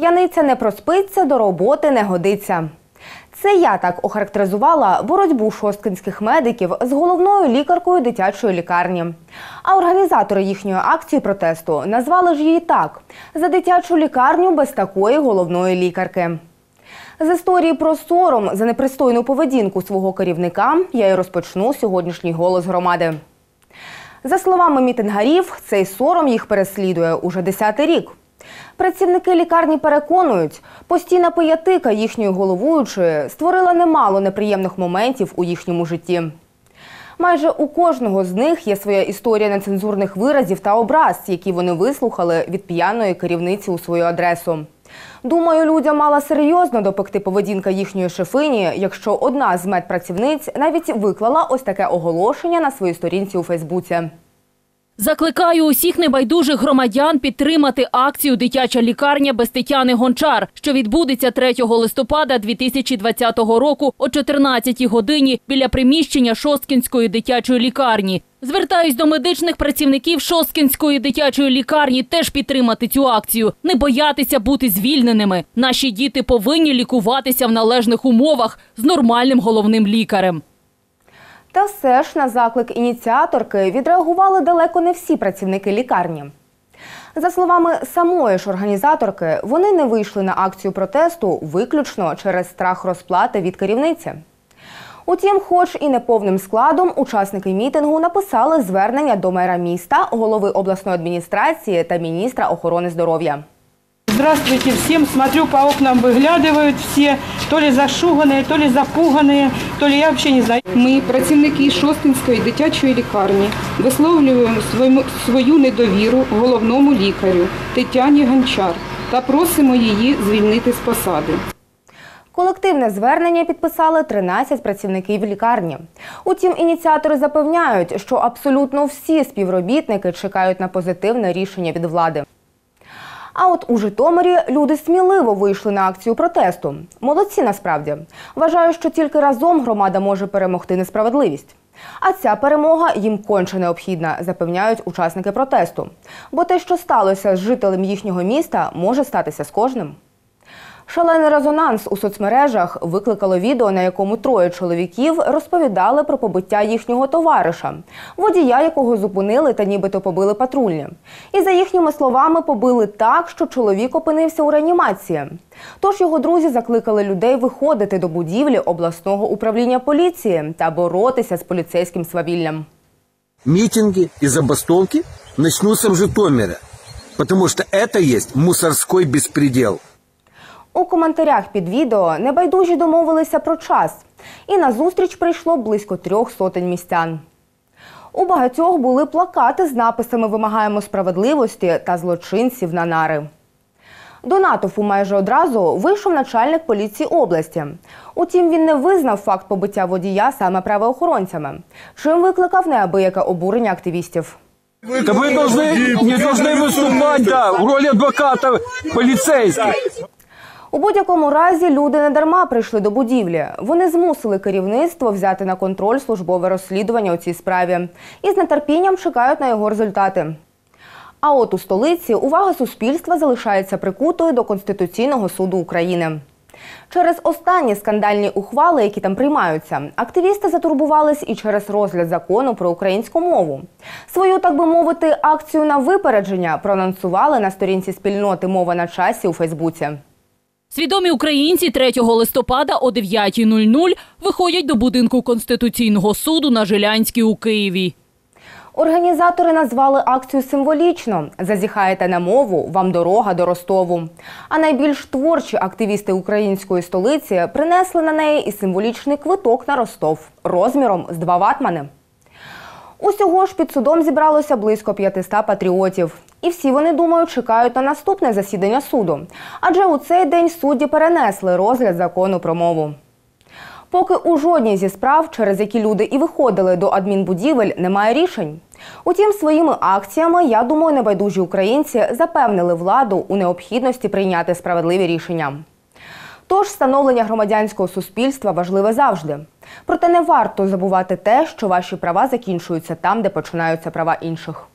П'яниця не проспиться, до роботи не годиться. Це я так охарактеризувала боротьбу шосткинських медиків з головною лікаркою дитячої лікарні. А організатори їхньої акції протесту назвали ж її так – за дитячу лікарню без такої головної лікарки. З історії про сором за непристойну поведінку свого керівника я і розпочну сьогоднішній «Голос громади». За словами мітингарів, цей сором їх переслідує уже 10-й рік. Працівники лікарні переконують, постійна пиятика їхньої головуючої створила немало неприємних моментів у їхньому житті. Майже у кожного з них є своя історія нецензурних виразів та образ, які вони вислухали від п'яної керівниці у свою адресу. Думаю, людям мала серйозно допекти поведінка їхньої шефині, якщо одна з медпрацівниць навіть виклала ось таке оголошення на своїй сторінці у Фейсбуці. Закликаю усіх небайдужих громадян підтримати акцію «Дитяча лікарня без Тетяни Гончар», що відбудеться 3 листопада 2020 року о 14-й годині біля приміщення Шосткинської дитячої лікарні. Звертаюсь до медичних працівників Шосткинської дитячої лікарні теж підтримати цю акцію, не боятися бути звільненими. Наші діти повинні лікуватися в належних умовах з нормальним головним лікарем. Та все ж на заклик ініціаторки відреагували далеко не всі працівники лікарні. За словами самої ж організаторки, вони не вийшли на акцію протесту виключно через страх розплати від керівниці. Утім, хоч і не повним складом, учасники мітингу написали звернення до мера міста, голови обласної адміністрації та міністра охорони здоров'я. Здравствуйте всем. Смотрю, по окнам выглядывают все, то ли зашуганные, то ли запуганные, то ли я вообще не знаю. Ми, працівники Шосткинської дитячої лікарні, висловлюємо свою недовіру головному лікарю Тетяні Гончар та просимо її звільнити з посади. Колективне звернення підписали 13 працівників лікарні. Утім, ініціатори запевняють, що абсолютно всі співробітники чекають на позитивне рішення від влади. А от у Житомирі люди сміливо вийшли на акцію протесту. Молодці насправді. Вважаю, що тільки разом громада може перемогти несправедливість. А ця перемога їм конче необхідна, запевняють учасники протесту. Бо те, що сталося з жителем їхнього міста, може статися з кожним. Шалений резонанс у соцмережах викликало відео, на якому 3 чоловіків розповідали про побиття їхнього товариша, водія якого зупинили та нібито побили патрульні. І за їхніми словами побили так, що чоловік опинився у реанімації. Тож його друзі закликали людей виходити до будівлі обласного управління поліції та боротися з поліцейським свавіллям. Митинги и забастовки начнутся в Житомире, потому что это есть мусорской беспредел. У коментарях під відео небайдужі домовилися про час. І на зустріч прийшло близько 300 містян. У багатьох були плакати з написами «Вимагаємо справедливості» та «Злочинців на нари». До натовпу майже одразу вийшов начальник поліції області. Утім, він не визнав факт побиття водія саме правоохоронцями, чим викликав неабияке обурення активістів. Да вы не должны выступать в роли адвоката полицейских. У будь-якому разі люди не дарма прийшли до будівлі. Вони змусили керівництво взяти на контроль службове розслідування у цій справі і з нетерпінням чекають на його результати. А от у столиці увага суспільства залишається прикутою до Конституційного суду України. Через останні скандальні ухвали, які там приймаються, активісти затурбувались і через розгляд закону про українську мову. Свою, так би мовити, акцію на випередження проанонсували на сторінці спільноти «Мова на часі» у Фейсбуці. Свідомі українці 3 листопада о 9:00 виходять до будинку Конституційного суду на Жилянській у Києві. Організатори назвали акцію символічно «Зазіхаєте на мову, вам дорога до Ростову». А найбільш творчі активісти української столиці принесли на неї і символічний квиток на Ростов розміром з 2 ватмани. Усього ж під судом зібралося близько 500 патріотів. І всі вони, думаю, чекають на наступне засідання суду. Адже у цей день судді перенесли розгляд закону про мову. Поки у жодній зі справ, через які люди і виходили до адмінбудівель, немає рішень. Утім, своїми акціями, я думаю, небайдужі українці запевнили владу у необхідності прийняти справедливі рішення. Тож становлення громадянського суспільства важливе завжди. Проте не варто забувати те, що ваші права закінчуються там, де починаються права інших.